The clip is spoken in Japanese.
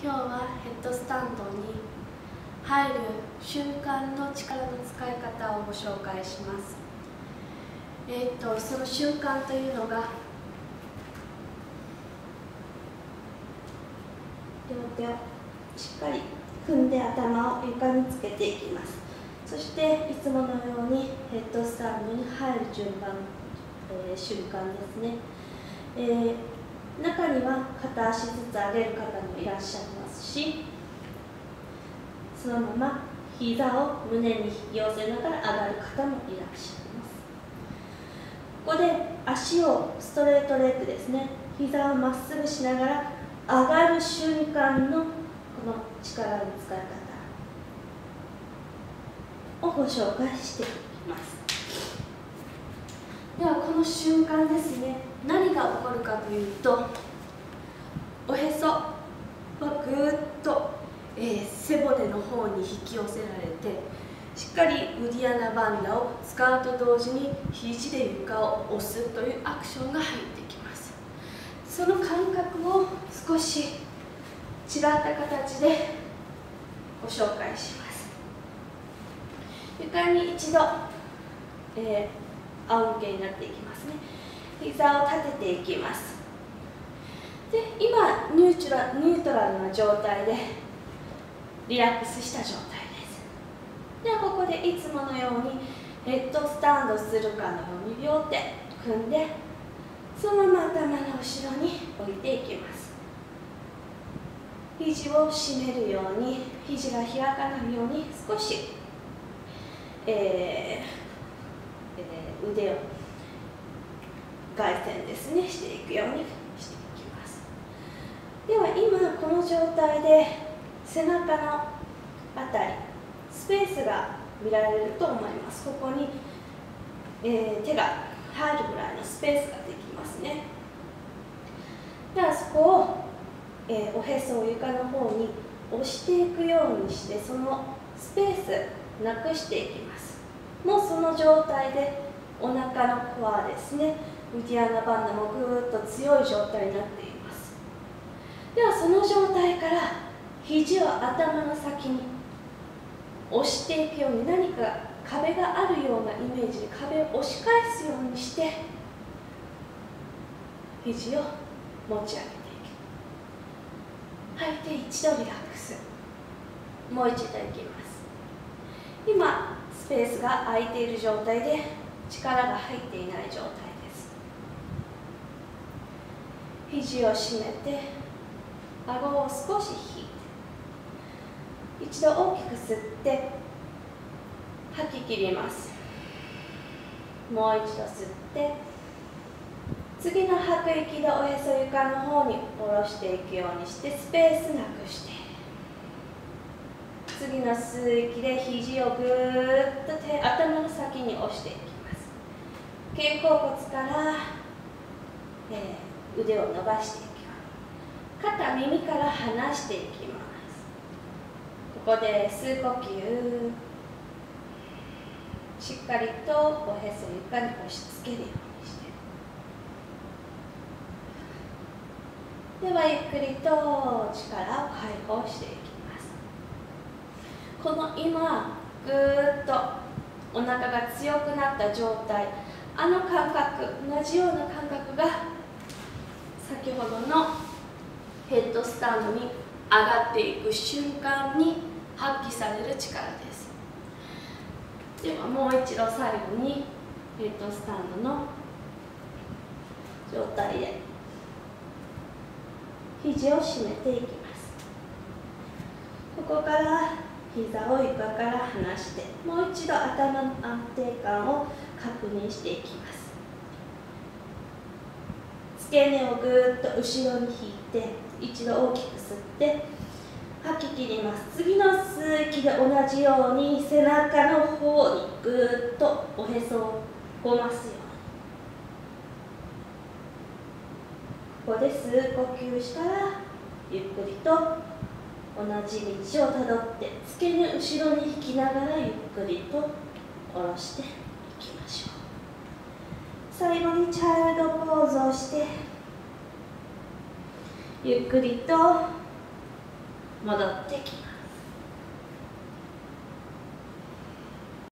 今日はヘッドスタンドに入る瞬間の力の使い方をご紹介します。その瞬間というのが、両手をしっかり組んで頭を床につけていきます。そしていつものようにヘッドスタンドに入る瞬間ですね。中には片足ずつ上げる方もいらっしゃいますし、そのまま膝を胸に引き寄せながら上がる方もいらっしゃいます。ここで足をストレートレッグですね、膝をまっすぐしながら上がる瞬間のこの力の使い方をご紹介していきます。ではこの瞬間ですね、何が起こるかというと、おへそはぐーっと、背骨の方に引き寄せられて、しっかりウディアナバンダを使うと同時に肘で床を押すというアクションが入ってきます。その感覚を少し違った形でご紹介します。床に一度、仰向けになっていきますね。膝を立てていきます。で、今ニュートラルな状態でリラックスした状態です。ではここでいつものようにヘッドスタンドするかのように両手組んで、そのまま頭の後ろに置いていきます。肘を締めるように、肘が開かないように少し、腕を外旋ですねしていくようにしていきます。では今この状態で背中のあたりスペースが見られると思います。ここに、手が入るぐらいのスペースができますね。ではそこを、おへそを床の方に押していくようにして、そのスペースなくしていきます。もうその状態でお腹のコアですね、ウディアナバンダもぐーっと強い状態になっています。ではその状態から肘を頭の先に押していくように、何か壁があるようなイメージで壁を押し返すようにして肘を持ち上げていく。吐いて一度リラックス。もう一度いきます。今スペースが空いている状態で力が入っていない状態です。肘を締めて顎を少し引いて、一度大きく吸って吐き切ります。もう一度吸って、次の吐く息でおへそ床の方に下ろしていくようにしてスペースなくして、次の吸う息で肘をぐーっと頭の先に押していきます。肩甲骨から、腕を伸ばしていきます。肩、耳から離していきます。ここで吸う呼吸、しっかりとおへそ床に押し付けるようにして、ではゆっくりと力を解放していきます。この今ぐーっとお腹が強くなった状態、あの感覚、同じような感覚が先ほどのヘッドスタンドに上がっていく瞬間に発揮される力です。ではもう一度最後にヘッドスタンドの状態で肘を締めていきます。ここから膝を床から離して、もう一度頭の安定感を確認していきます。付け根をぐーっと後ろに引いて、一度大きく吸って吐き切ります。次の吸う息で同じように背中の方にぐーっとおへそをごますように。ここで吸う呼吸したらゆっくりと同じ道をたどって付け根後ろに引きながらゆっくりと下ろしていきましょう。最後にチャイルドポーズをしてゆっくりと戻ってきます。